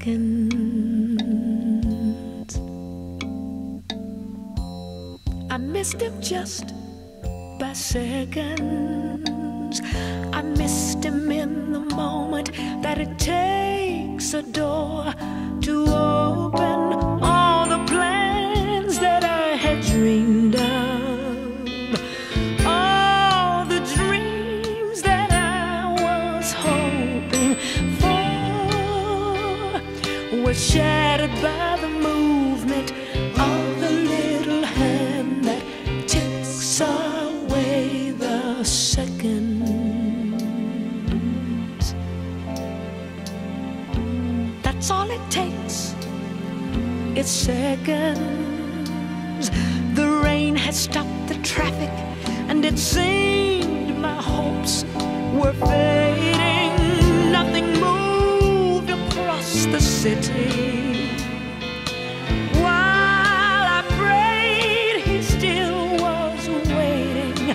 seconds. I missed him just by seconds. I missed him in the moment that it takes a door to open all the plans that I had dreamed of. All the dreams that I was hoping for were shattered by the movement of the little hand that takes away the seconds. That's all it takes, it's seconds. The rain has stopped the traffic, and it seemed my hopes were fading. Nothing moved across the city. While I prayed, he still was waiting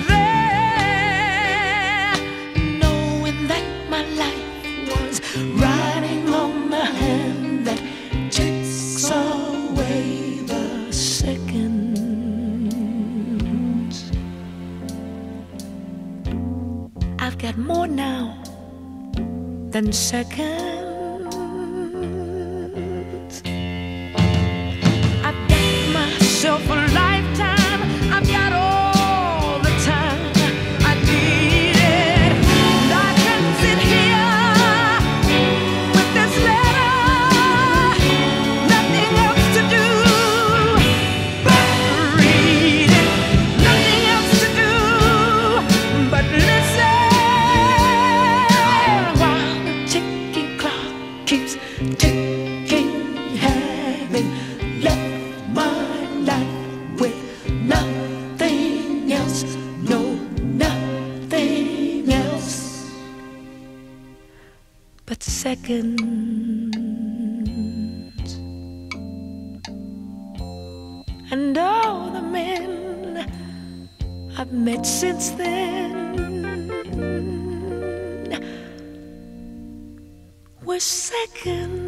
there, knowing that my life was riding on the hand that takes away the seconds. I've got more now than seconds. I've got myself a lifetime. I've got all the time I needed. And I can sit here with this letter, nothing else to do but read it. Nothing else to do but listen, while the ticking clock keeps ticking, having left my life with nothing else, no, nothing else but seconds. And all the men I've met since then were seconds.